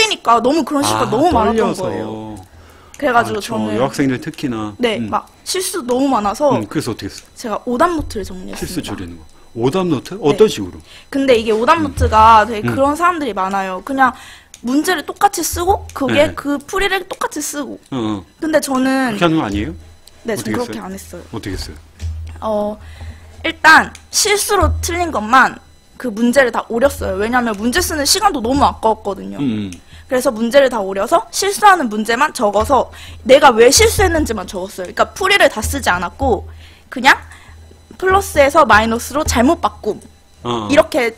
떨리니까 너무 그런 실수가 너무 많았던 떨려서. 거예요. 그래가지고 저는 여학생들 특히나 네, 막 실수 너무 많아서 그래서 어떻게 했어요? 제가 오답 노트를 정리했습니다. 실수 줄이는 거. 오답 노트? 어떤 식으로? 근데 이게 오답 노트가 되게 그런 사람들이 많아요. 그냥 문제를 똑같이 쓰고 그게 네. 그 풀이를 똑같이 쓰고. 어. 근데 저는 그렇게 하는 거 아니에요? 네, 전 어떻게 그렇게 했어요? 안 했어요. 어떻게 했어요? 일단 실수로 틀린 것만 그 문제를 다 오렸어요. 왜냐면 문제 쓰는 시간도 너무 아까웠거든요. 그래서 문제를 다 오려서 실수하는 문제만 적어서 내가 왜 실수했는지만 적었어요. 그러니까 풀이를 다 쓰지 않았고 그냥 플러스에서 마이너스로 잘못 바꿈 이렇게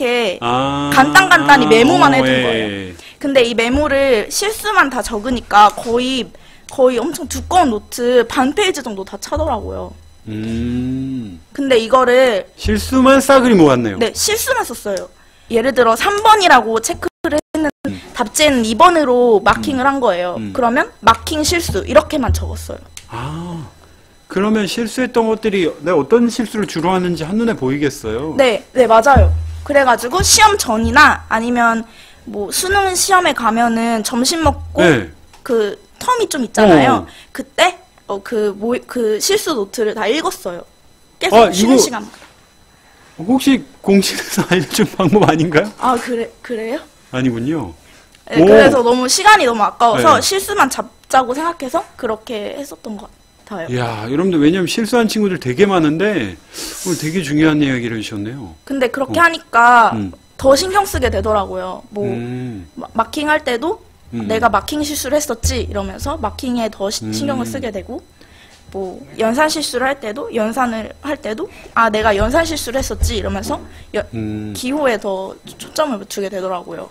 간단히 메모만 해둔 거예요. 근데 이 메모를 실수만 다 적으니까 거의 엄청 두꺼운 노트 반 페이지 정도 다 차더라고요. 근데 이거를 실수만 싸그리 모았네요. 네, 실수만 썼어요. 예를 들어 3번이라고 체크를 했는 답지에는 2번으로 마킹을 한 거예요. 그러면 마킹 실수 이렇게만 적었어요. 그러면 실수했던 것들이 내가 어떤 실수를 주로 하는지 한눈에 보이겠어요? 네, 맞아요. 그래가지고 시험 전이나 아니면 뭐 수능 시험에 가면은 점심 먹고 네. 그 텀이 좀 있잖아요. 그때 그 실수 노트를 다 읽었어요. 계속 쉬는 시간마다. 혹시 공식에서 알려준 방법 아닌가요? 그래요? 아니군요. 네, 그래서 너무 시간이 너무 아까워서 네. 실수만 잡자고 생각해서 그렇게 했었던 것 같아요. 이야, 여러분들 왜냐면 실수한 친구들 되게 많은데 오늘 되게 중요한 이야기를 해주셨네요. 근데 그렇게 하니까 더 신경 쓰게 되더라고요. 마킹할 때도 내가 마킹 실수를 했었지 이러면서 마킹에 더 신경을 쓰게 되고 뭐 연산 실수를 할 때도 내가 연산 실수를 했었지 이러면서 기호에 더 초점을 두게 되더라고요.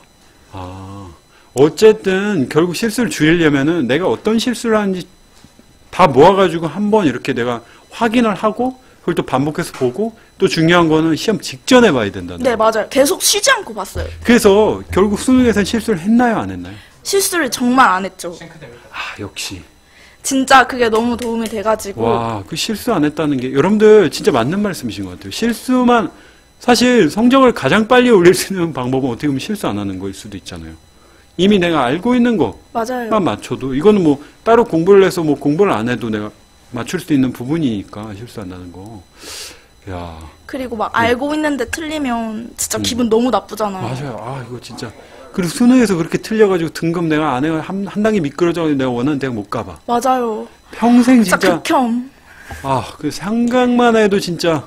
어쨌든 결국 실수를 줄이려면은 내가 어떤 실수를 하는지 다 모아가지고 한번 이렇게 내가 확인을 하고 그걸 또 반복해서 보고 또 중요한 거는 시험 직전에 봐야 된다는 네, 맞아요. 계속 쉬지 않고 봤어요. 그래서 결국 수능에서는 실수를 했나요, 안 했나요? 실수를 정말 안 했죠. 역시. 진짜 그게 너무 도움이 돼가지고. 와, 그 실수 안 했다는 게 여러분들 진짜 맞는 말씀이신 것 같아요. 실수만 사실 성적을 가장 빨리 올릴 수 있는 방법은 어떻게 보면 실수 안 하는 거일 수도 있잖아요. 이미 내가 알고 있는 것만 맞춰도 이거는 뭐 따로 공부를 해서 뭐 공부를 안 해도 내가 맞출 수 있는 부분이니까 실수 안 나는 거. 야. 그리고 막 알고 있는데 틀리면 진짜 기분 너무 나쁘잖아요. 맞아요. 이거 진짜. 그리고 수능에서 그렇게 틀려가지고 등급 내가 안 해 한 단계 미끄러져가지고 내가 원하는 데가 못 가봐. 맞아요. 평생 진짜. 극혐. 그 생각만 해도 진짜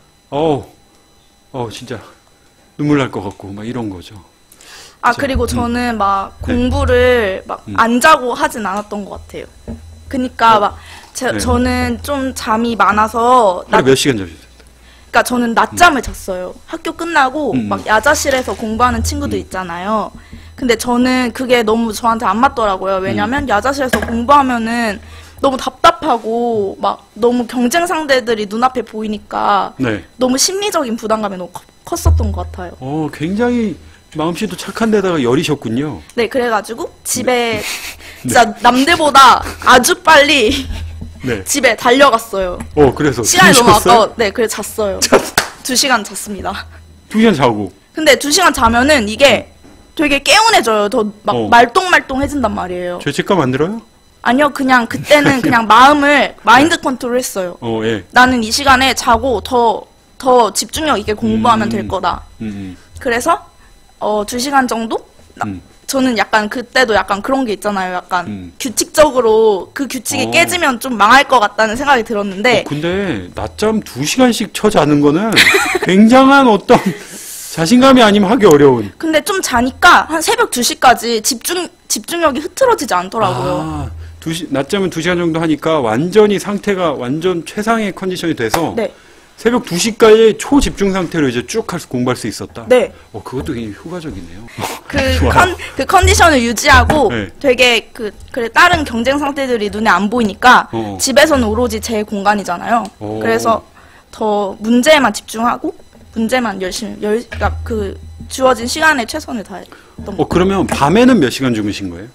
진짜 눈물 날 것 같고 막 이런 거죠. 그리고 저는 막 공부를 막 안 자고 하진 않았던 것 같아요. 그니까 저는 좀 잠이 많아서 하루에 몇 시간 자셨어요? 그러니까 저는 낮잠을 잤어요. 학교 끝나고 막 야자실에서 공부하는 친구들 있잖아요. 근데 저는 그게 너무 저한테 안 맞더라고요. 왜냐면 야자실에서 공부하면은 너무 답답하고 막 너무 경쟁 상대들이 눈앞에 보이니까 너무 심리적인 부담감이 너무 컸었던 것 같아요. 굉장히 마음씨도 착한 데다가 열이셨군요. 네, 그래가지고 집에 진짜 남들보다 아주 빨리 집에 달려갔어요. 그래서 시간이 너무 아까워. 네, 그래서 잤어요. 2시간 잤습니다. 2시간 자고. 근데 2시간 자면은 이게 되게 개운해져요. 더 막 말똥말똥해진단 말이에요. 죄책감 안 들어요? 아니요, 그냥 그때는 그냥 마인드 컨트롤 했어요. 나는 이 시간에 자고 더 집중력 있게 공부하면 될 거다. 그래서 2시간 정도? 저는 약간 그때도 약간 그런 게 있잖아요. 약간 규칙적으로 그 규칙이 깨지면 좀 망할 것 같다는 생각이 들었는데 근데 낮잠 2시간씩 쳐 자는 거는 굉장한 어떤 자신감이 아니면 하기 어려운. 근데 좀 자니까 한 새벽 2시까지 집중력이 흐트러지지 않더라고요. 낮잠은 2시간 정도 하니까 완전히 상태가 완전 최상의 컨디션이 돼서 새벽 2시까지 초집중 상태로 이제 쭉 공부할 수 있었다? 네. 그것도 굉장히 효과적이네요. 그 컨디션을 유지하고 되게 그래 다른 경쟁 상태들이 눈에 안 보이니까 집에서는 오로지 제 공간이잖아요. 그래서 더 문제에만 집중하고 문제만 열심히 그러니까 그 주어진 시간에 최선을 다했던 거. 그러면 밤에는 몇 시간 주무신 거예요?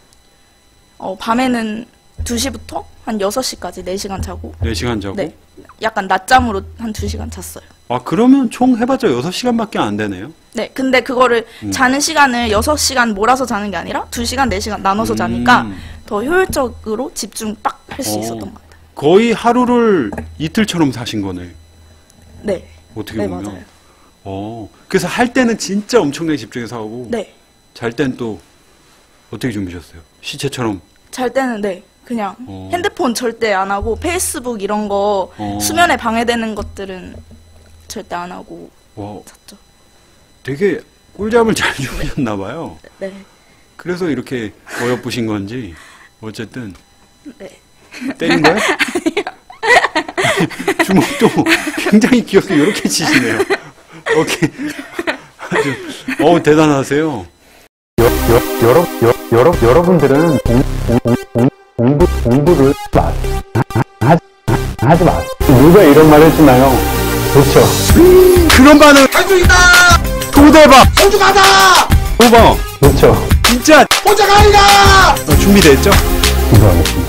밤에는 2시부터 한 6시까지 4시간 자고. 4시간 자고? 네. 약간 낮잠으로 한 2시간 잤어요. 아, 그러면 총 해봤자 6시간밖에 안 되네요? 네, 근데 그거를 자는 시간을 6시간 몰아서 자는 게 아니라 2시간, 4시간 나눠서 자니까 더 효율적으로 집중 딱 할 수 있었던 것 같아요. 거의 하루를 이틀처럼 사신 거네. 네. 어떻게 네, 보면. 맞아요. 그래서 할 때는 진짜 엄청나게 집중해서 하고. 네. 잘 땐 또 어떻게 주무셨어요? 시체처럼? 잘 때는 네. 그냥 핸드폰 절대 안 하고 페이스북 이런 거 수면에 방해되는 것들은 절대 안 하고 잤죠. 되게 꿀잠을 잘 주무셨나 봐요. 네. 그래서 이렇게 어여쁘신 건지 어쨌든 네. 때린 거예요? 아니요. 주먹도 굉장히 귀엽게 이렇게 치시네요. 오케이. 아주 대단하세요. 여러분들은 공부를 하지 마. 누가 이런 말 해주나요? 그렇죠. 그런 반응. 한중이다. 도대박. 소중하다. 도방. 그렇죠. 진짜 혼자가 아니다. 준비됐죠? 이거 하겠습니다.